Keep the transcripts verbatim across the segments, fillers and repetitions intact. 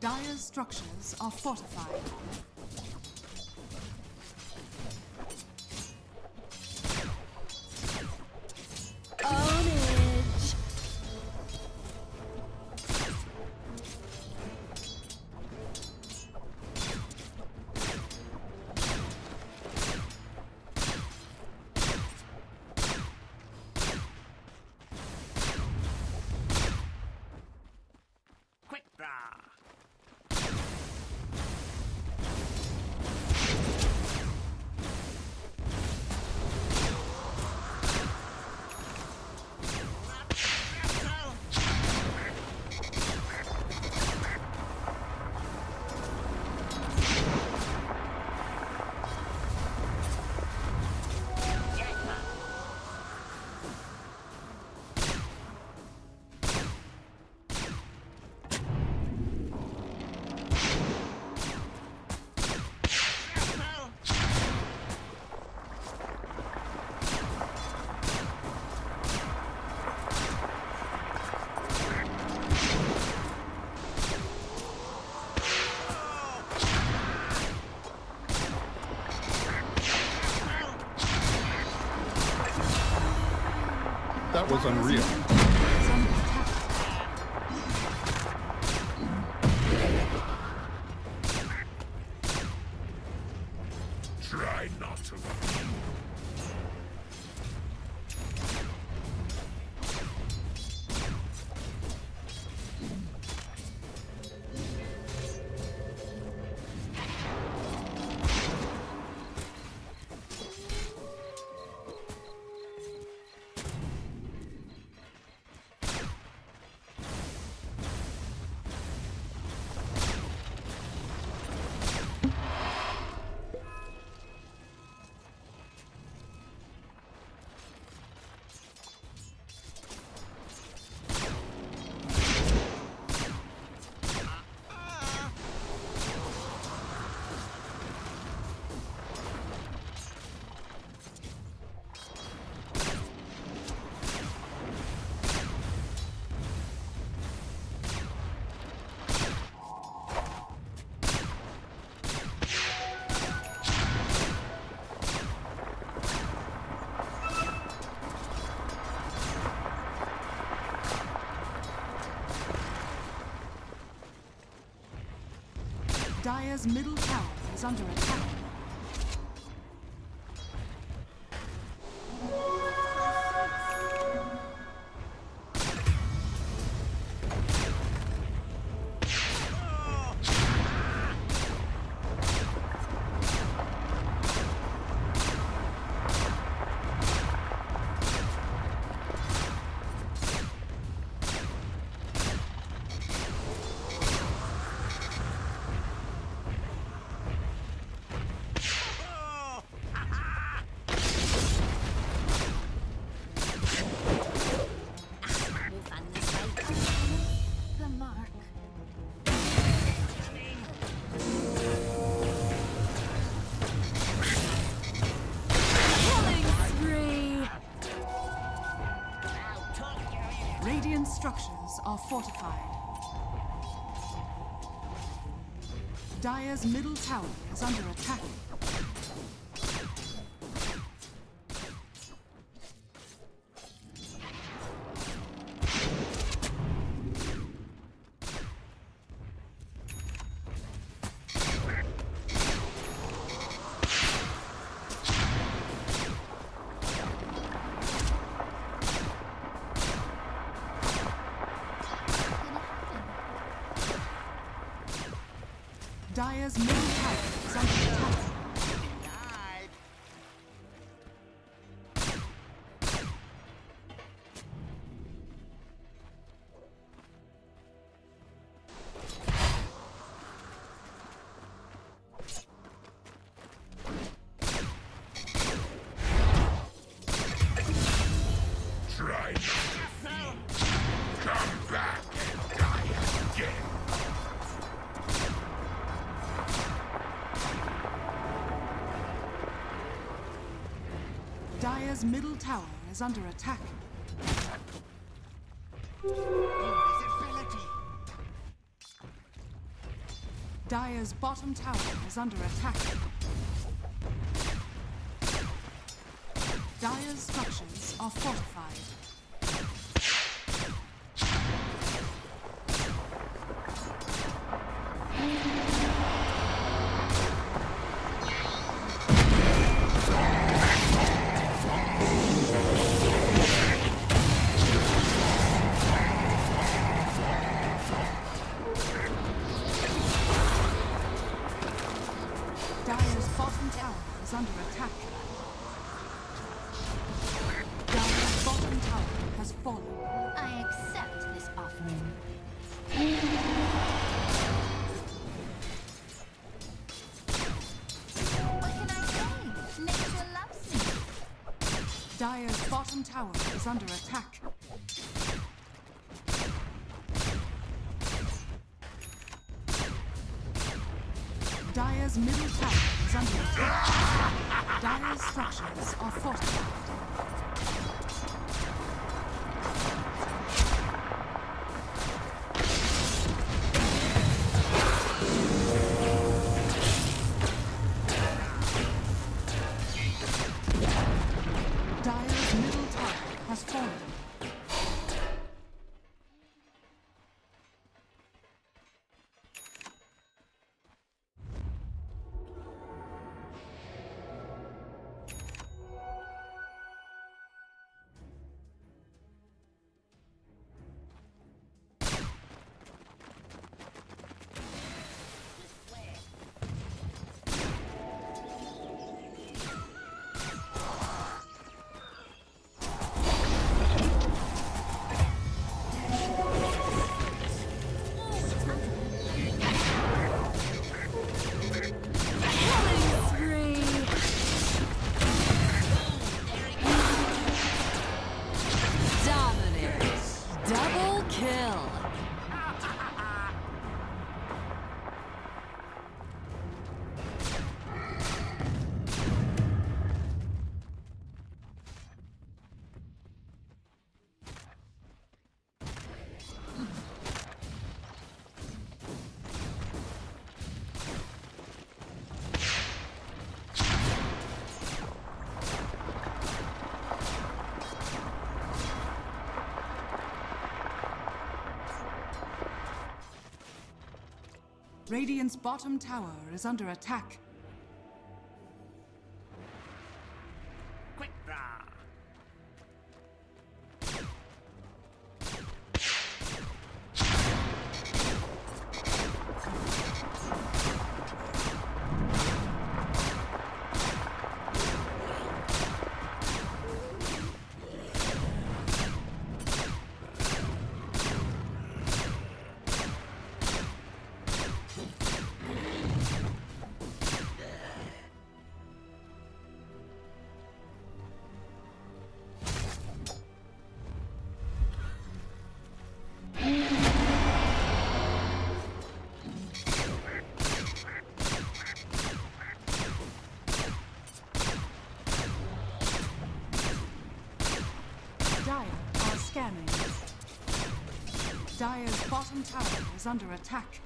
Dire's structures are fortified. Ownage. Quick draw. That was unreal. Try not to. Dire's middle tower is under attack. Radiant structures are fortified. Dire's middle tower is under attack. Dire's middle tower is under attack. Try not to flee. Come back and die again. Dire's middle tower is under attack. Invisibility. Dire's bottom tower is under attack. Dire's structures are fortified. Dire's bottom tower is under attack. Dire's bottom tower has fallen. I accept this offering. What can I say? Nature loves me. Dire's bottom tower is under attack. Dire's middle tower is under attack. Dire's structures are fortified. Dire's middle tower has fallen. Radiant's bottom tower is under attack. Quick draw. Dire's bottom tower is under attack.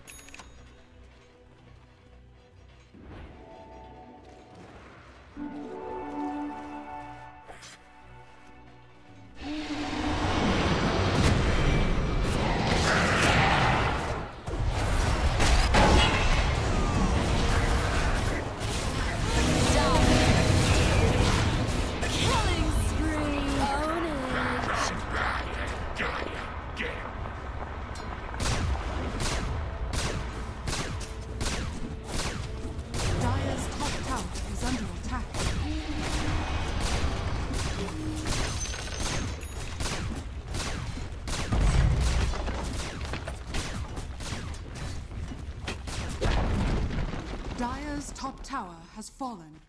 Dire's top tower has fallen.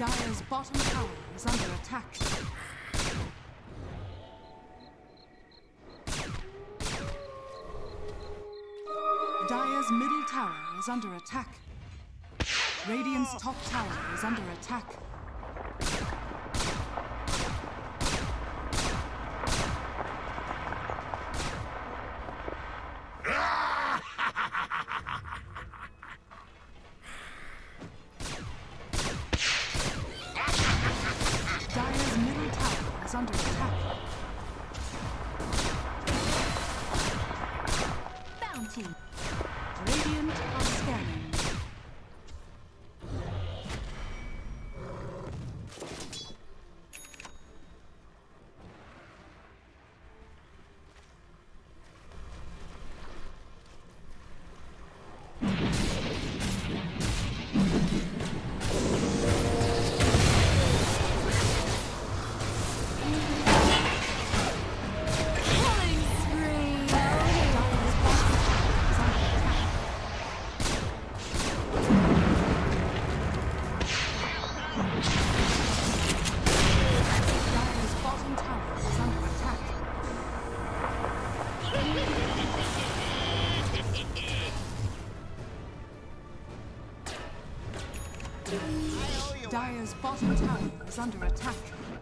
Dire's bottom tower is under attack. Dire's middle tower is under attack. Radiant's top tower is under attack. Dire's middle tower is under attack. Bounty. Radiant are scanning. Dire's bottom tower is under attack.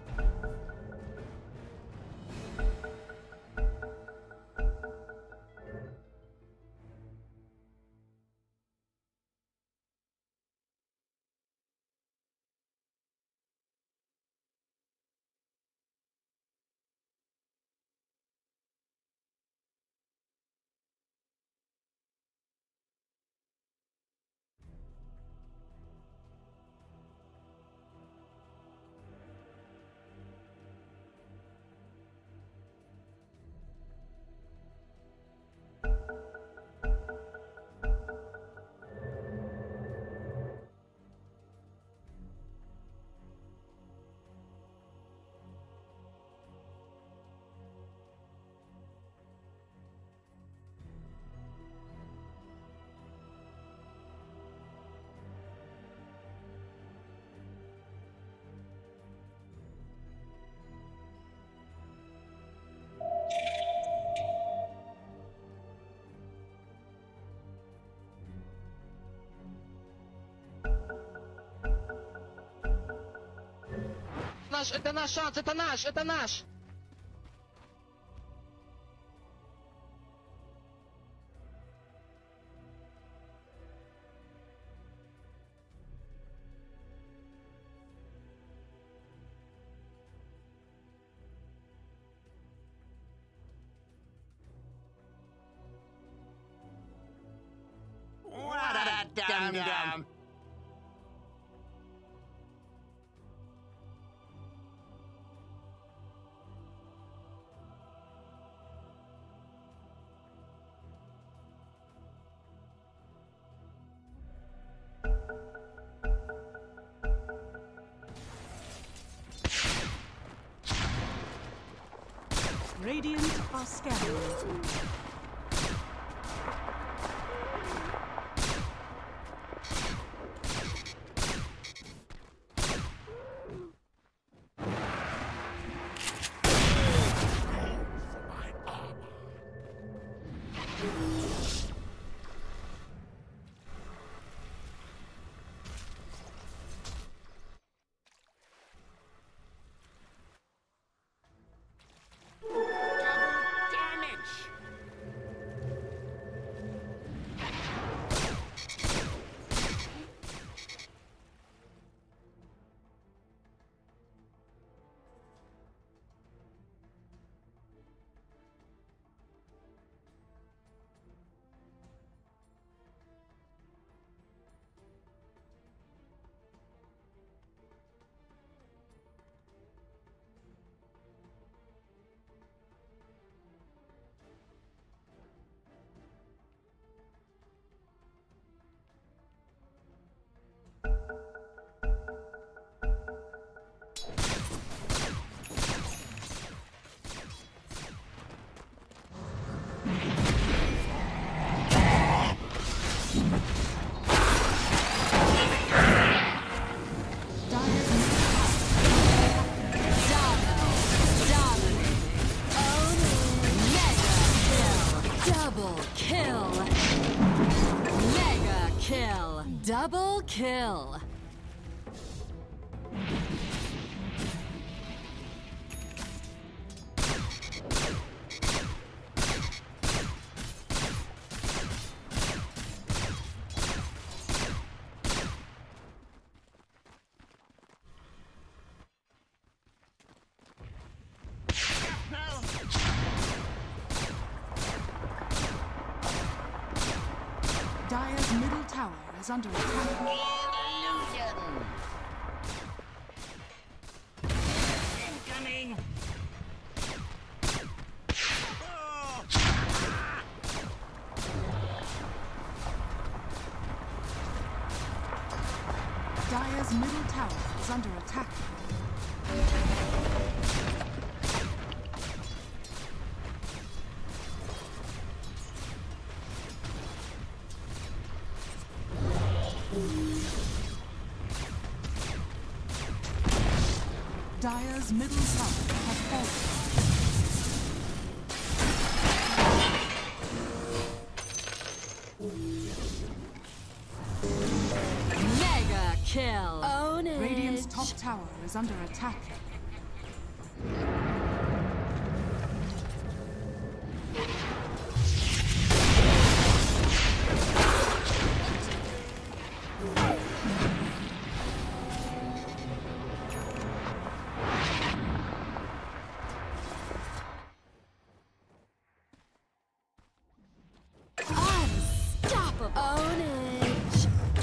Наш, это наш шанс, это наш, это наш! What a dum-dum! Radiant are scanning. kill! Mega kill! Double kill! Dire's middle tower is under attack. Illusion. Incoming. Oh. Dire's middle tower is under attack. Dire's middle tower has fallen. Mega kill! Own it! Radiant's top tower is under attack. Unstoppable! Own it!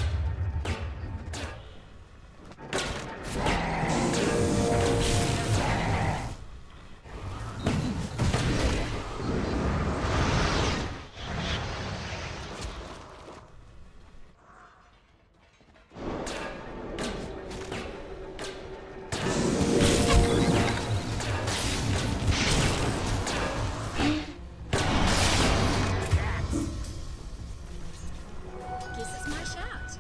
Guess it's my shout.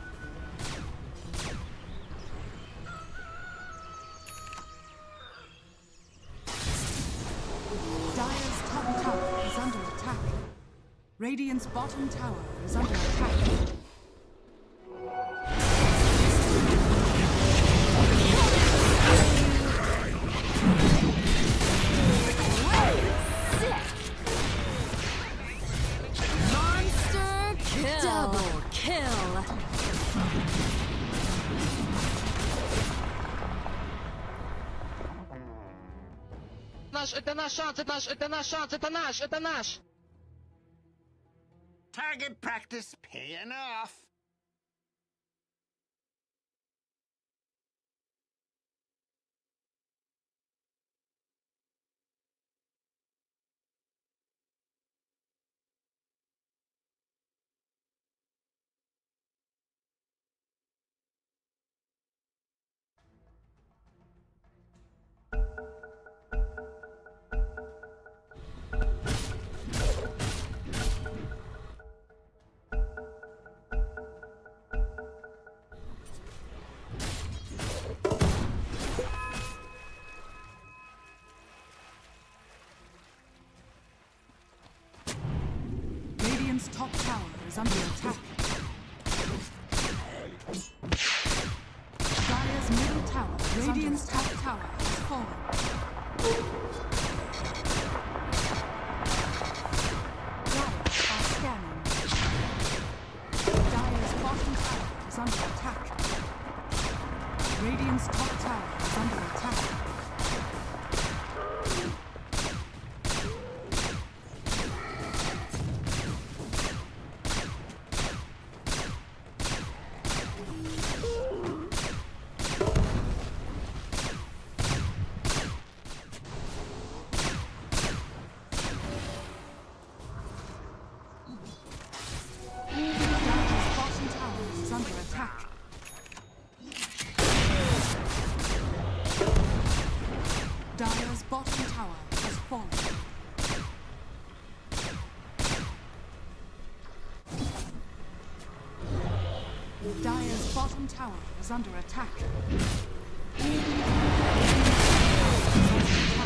Dire's top tower is under attack. Radiant's bottom tower is under attack. Monster kill! Double kill! Наш, это наш шанс, это наш, это наш шанс, это наш, это наш. Target practice paying off. Radiant's top tower is under attack. Dire's middle tower is Radiant's top tower has fallen. Dire are scanning. Dire's bottom tower is under attack. Radiant's top tower is under attack. Dire's bottom tower is under attack. Dire's bottom tower has fallen. Dire's bottom tower is under attack.